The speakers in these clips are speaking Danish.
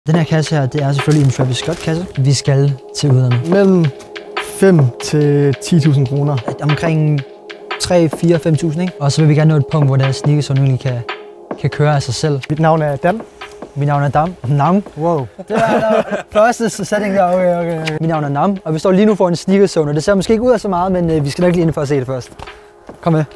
Den her kasse her, det er selvfølgelig en Travis Scott kasse. Vi skal til udlandet. Mellem 5 til 10.000 kroner. Omkring 3, 4, 5.000, ikke? Og så vil vi gerne nå et punkt, hvor der sneakers egentlig kan køre af sig selv. Mit navn er Dan. Mit navn er Dam. Nam? Wow. Det var der første sætning der. Okay. Mit navn er Nam, og vi står lige nu for en sneakerzone, og det ser måske ikke ud af så meget, men vi skal nok lige ind for at se det først. Kom med.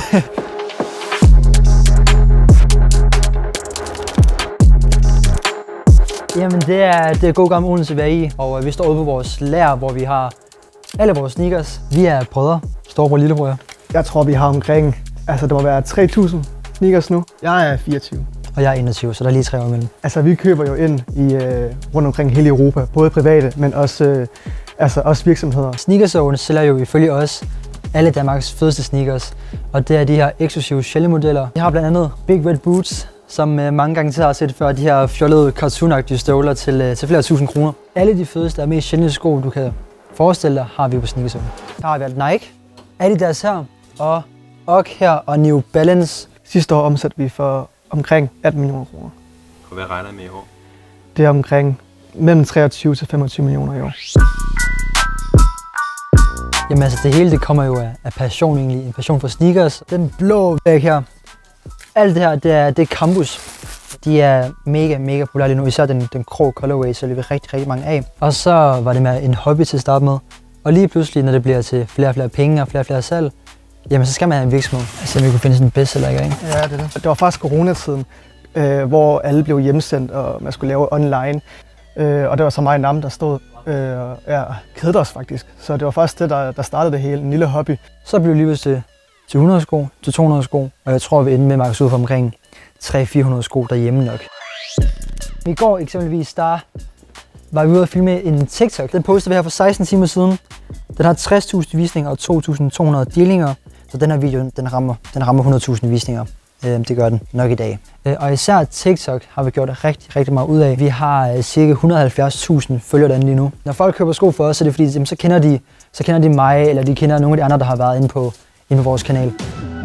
Jamen det er god gammel Odense VI, og vi står ude på vores lager, hvor vi har alle vores sneakers. Vi er brødre, storebror og lillebror. Jeg tror vi har omkring, det må være 3.000 sneakers nu. Jeg er 24. Og jeg er 21, så der er lige 3 år imellem. Vi køber jo ind i rundt omkring hele Europa, både private, men også virksomheder. Sneakerzone sælger jo ifølge os alle Danmarks fedeste sneakers, og det er de her eksklusive Shelley-modeller. Vi har blandt andet Big Red Boots, som mange gange har set før, de her fjollede cartoonagtige støvler til flere tusind kroner. Alle de fedeste og mest sjældne sko, du kan forestille dig, har vi på Sneakerzone. Der har vi alt Nike, Adidas her, og UGG her, og New Balance. Sidste år omsatte vi for omkring 18 millioner kroner. Og hvad regner I med i år? Det er omkring mellem 23 til 25 millioner i år. Jamen det hele det kommer jo af passion egentlig, en passion for sneakers. Den blå væg her, alt det her, det er Campus. De er mega populære lige nu, især den grå colorway, så det er rigtig mange af. Og så var det med en hobby til at starte med. Og lige pludselig, når det bliver til flere og flere penge og flere flere salg, jamen så skal man have en virksomhed. Så vi kunne finde sådan en bestseller, ikke? Ja, det er det. Det var faktisk coronatiden, hvor alle blev hjemsendt, og man skulle lave online. Og det var så mig og Nam, der stod og kedede os faktisk. Så det var faktisk det, der startede det hele, en lille hobby. Så blev livet til 100 sko, til 200 sko, og jeg tror, vi endte med at ud for omkring 300-400 sko derhjemme nok. I går eksempelvis, der var vi ude at filme en TikTok. Den postede vi her for 16 timer siden. Den har 60.000 visninger og 2.200 delinger, så den her video den rammer 100.000 visninger. Det gør den nok i dag. Og især TikTok har vi gjort rigtig meget ud af. Vi har cirka 170.000 følgere derinde lige nu. Når folk køber sko for os, så er det fordi, jamen, så kender de mig, eller de kender nogle af de andre, der har været inde på vores kanal.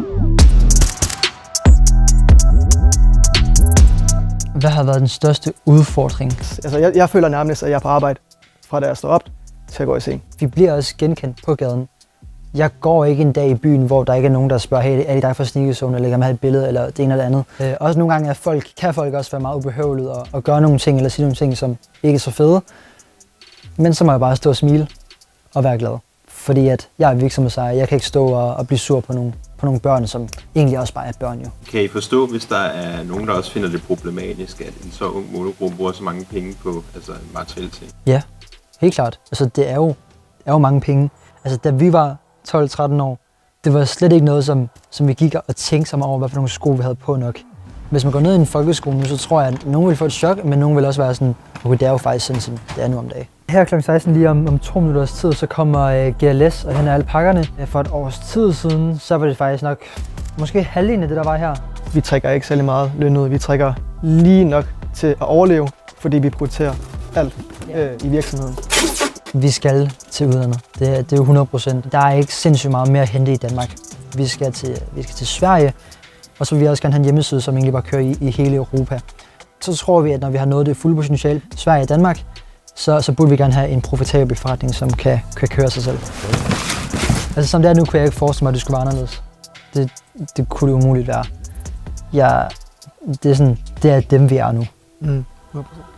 Hvad har været den største udfordring? Jeg føler nærmest, at jeg er på arbejde fra da jeg står op til at gå i seng. Vi bliver også genkendt på gaden. Jeg går ikke en dag i byen, hvor der ikke er nogen, der spørger, hey, er det dig fra Sneakerzone, eller kan man have et billede, eller det ene eller det andet. Også nogle gange kan folk også være meget ubehøvelige og gøre nogle ting, eller sige nogle ting, som ikke er så fede. Men så må jeg bare stå og smile og være glad. Fordi at jeg er virksomhedsejer, jeg kan ikke stå og blive sur på nogle børn, som egentlig også bare er børn jo. Kan I forstå, hvis der er nogen, der også finder det problematisk, at en så ung målgruppe bruger så mange penge på materielle ting? Ja, helt klart. Det er jo mange penge. Da vi var 12-13 år, det var slet ikke noget, som vi gik og tænkte sig over, hvad for nogle sko vi havde på nok. Hvis man går ned i en folkeskole nu, så tror jeg, at nogen vil få et chok, men nogen vil også være sådan, okay, det er jo faktisk sådan, som det er nu om dagen. Her kl. 16 lige om 2 minutters tid, så kommer GLS og henter alle pakkerne. For et års tid siden, så var det faktisk nok måske halvdelen af det, der var her. Vi trækker ikke særlig meget løn ud. Vi trækker lige nok til at overleve, fordi vi prioriterer alt i virksomheden. Vi skal til udlandet. Det er jo 100%. Der er ikke sindssygt meget mere at hente i Danmark. Vi skal til Sverige, og så vil vi også gerne have en hjemmeside, som egentlig bare kører i hele Europa. Så tror vi, at når vi har nået det fulde potentiale, Sverige og Danmark, så burde vi gerne have en profitabel forretning, som kan køre sig selv. Som det er nu, kunne jeg ikke forestille mig, at det skulle være anderledes. Det kunne det umuligt være. Det er dem, vi er nu. 100%.